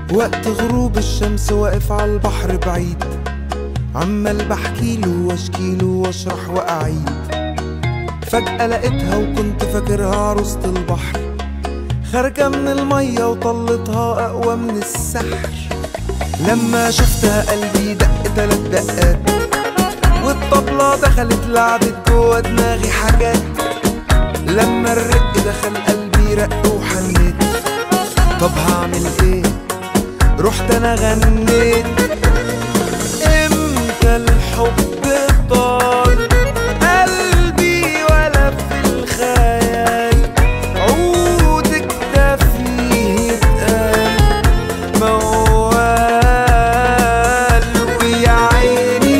وقت غروب الشمس واقف عالبحر بعيد، عمال بحكيله واشكيله واشرح واعيد. فجأة لقيتها وكنت فاكرها عروسة البحر، خارجة من المية وطلتها أقوى من السحر. لما شفتها قلبي دق 3 دقات، والطبلة دخلت لعبت جوا دماغي حاجات. لما الرق دخل قلبي رق وحنيت، طب هعمل ايه؟ رحت انا غنيت. امتى الحب طال قلبي ولا في الخيال، عودك ده فيه يتقال موال. ويا عيني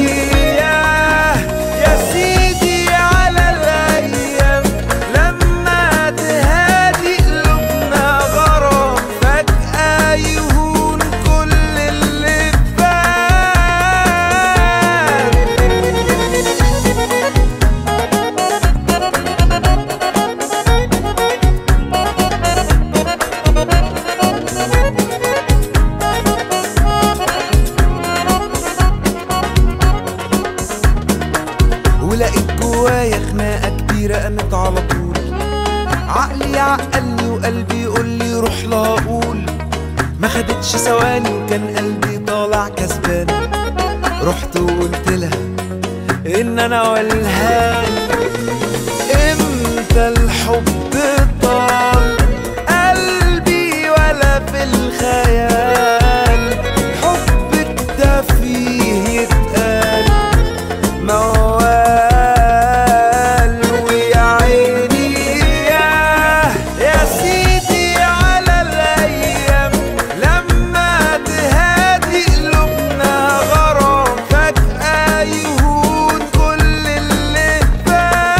يا سيدي على الايام، لما تهادي قلوبنا غرام، فجأة يهون كل اللي فات. ولقيت جوايا خناقة كبيرة قامت على طول، عقلي يعقلني وقلبي يقولي روح لا اقول. ما خدتش ثواني وكان قلبي طالع كسبان، رحت وقلت لها ان انا والهان. امتى الحب طال قلبي ولا في الخيال، حبك ده فيه يتقال موال. ويا عيني يا سيدي على الايام، لما تهادي قلوبنا غرام، فجأة يهون كل اللي فات.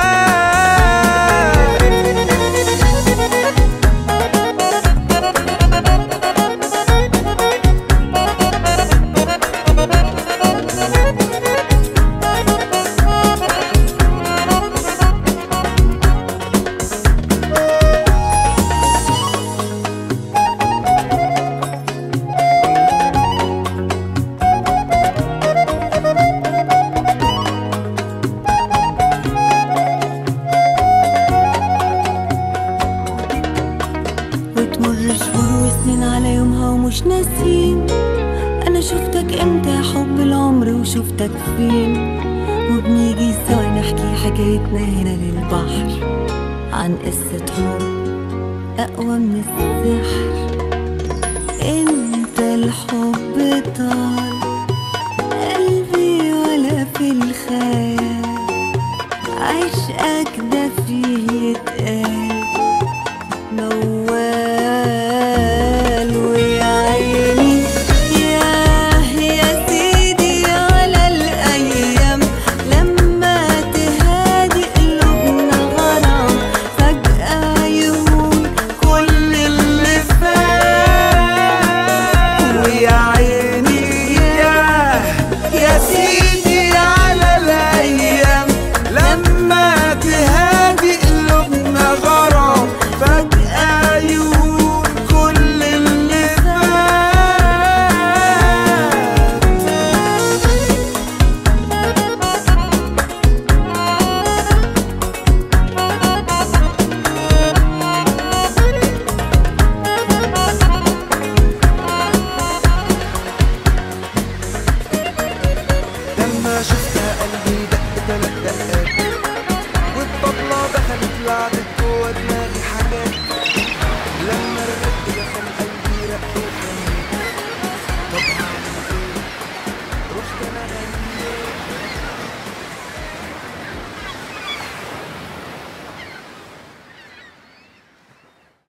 وتمر شهور وسنين على يومها ومش ناسين، انا شفتك امتى يا حب العمر وشفتك فين. وبنيجي سوا نحكي حكايتنا هنا للبحر، عن قصة حب اقوى من السحر. انت الحب طال قلبي ولا في الخيال، عشقك ده